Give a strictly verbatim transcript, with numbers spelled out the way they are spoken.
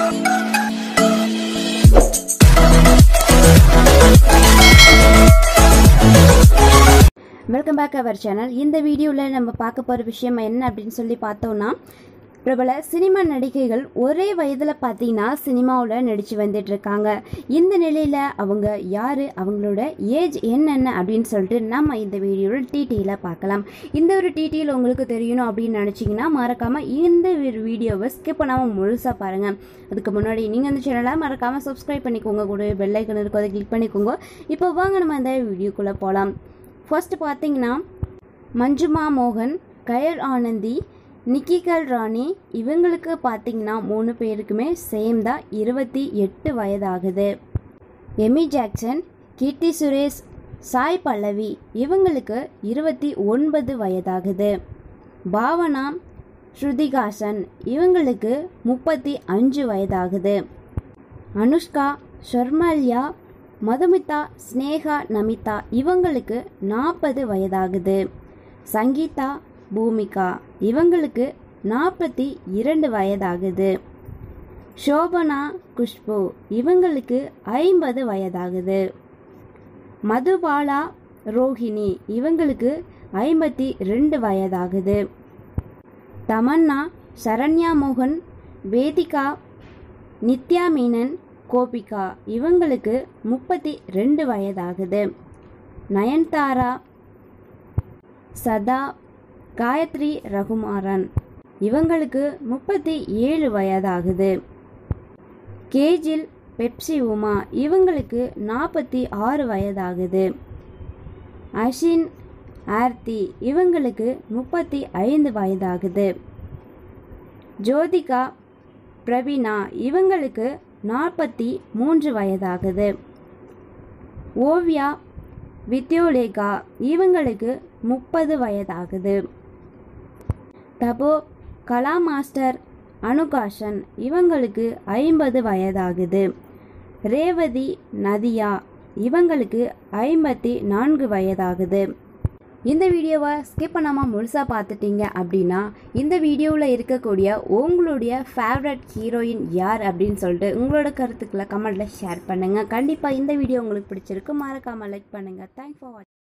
Welcome back our channel. இந்த வீடியோவில் நம்ம பார்க்க போகிற விஷயம் என்ன அப்படின்னு சொல்லி பார்த்தோம்னா, பிரபல சினிமா நடிகைகள் ஒரே வயதில் பார்த்தீங்கன்னா சினிமாவில் நடித்து வந்துட்டு இருக்காங்க. இந்த நிலையில் அவங்க யார், அவங்களோட ஏஜ் என்னென்ன அப்படின்னு சொல்லிட்டு நம்ம இந்த வீடியோவில் டீட்டெயிலாக பார்க்கலாம். இந்த ஒரு டீட்டெயில் உங்களுக்கு தெரியணும் அப்படின்னு நினச்சிங்கன்னா மறக்காமல் இந்த வீடியோவை ஸ்கிப் பண்ணாமல் முழுசாக பாருங்கள். அதுக்கு முன்னாடி நீங்கள் இந்த சேனலை மறக்காமல் சப்ஸ்கிரைப் பண்ணிக்கோங்க, கூட பெல் ஐக்கன் இருக்கும், அதை கிளிக் பண்ணிக்கோங்க. இப்போ வாங்க நம்ம இந்த வீடியோக்குள்ளே போகலாம். ஃபர்ஸ்ட் பார்த்தீங்கன்னா மஞ்சுமா மோகன், கயல் ஆனந்தி, நிக்கிகல் ராணி, இவங்களுக்கு பார்த்தீங்கன்னா மூணு பேருக்குமே சேம் தான் இருபத்தி எட்டு வயதாகுது. எமி ஜாக்சன், கீர்த்தி சுரேஷ், சாய் பல்லவி, இவங்களுக்கு இருபத்தி ஒன்பது வயதாகுது. பாவனா, ஸ்ருதிகாசன், இவங்களுக்கு முப்பத்தி அஞ்சு வயதாகுது. அனுஷ்கா, ஷர்மல்யா, மதுமிதா, ஸ்னேகா, நமிதா, இவங்களுக்கு நாற்பது வயதாகுது. சங்கீதா, பூமிகா, இவங்களுக்கு நாற்பத்தி இரண்டு வயதாகுது. ஷோபனா, குஷ்பு, இவங்களுக்கு ஐம்பது வயதாகுது. மதுபாலா, ரோஹிணி, இவங்களுக்கு ஐம்பத்தி ரெண்டு வயதாகுது. தமன்னா, சரண்யா மோகன், வேதிகா, நித்யா மீனன், கோபிகா, இவங்களுக்கு முப்பத்தி ரெண்டு வயதாகுது. நயன்தாரா, சதா, காயத்ரி ரகுமாரன், இவங்களுக்கு முப்பத்தி ஏழு வயதாகுது. கேஜில், பெப்சி உமா, இவங்களுக்கு நாற்பத்தி ஆறு வயதாகுது. அஷின், ஆர்த்தி, இவங்களுக்கு முப்பத்தி ஐந்து வயதாகுது. ஜோதிகா, பிரவீனா, இவங்களுக்கு நாற்பத்தி மூன்று வயதாகுது. ஓவியா, வித்யோலேகா, இவங்களுக்கு முப்பது வயதாகுது. தபோ, கலா மாஸ்டர், அனுகாஷன், இவங்களுக்கு ஐம்பது வயதாகுது. ரேவதி, நதியா, இவங்களுக்கு ஐம்பத்தி நான்கு வயதாகுது. இந்த வீடியோவை ஸ்கிப் பண்ணாமல் முழுசாக பார்த்துட்டீங்க அப்படின்னா இந்த வீடியோவில் இருக்கக்கூடிய உங்களுடைய ஃபேவரட் ஹீரோயின் யார் அப்படின்னு சொல்லிட்டு உங்களோட கருத்துக்களை கமெண்ட்டில் ஷேர் பண்ணுங்கள். கண்டிப்பாக இந்த வீடியோ உங்களுக்கு பிடிச்சிருக்கு, மறக்காமல் லைக் பண்ணுங்கள். தேங்க்ஸ் ஃபார் வாட்சிங்.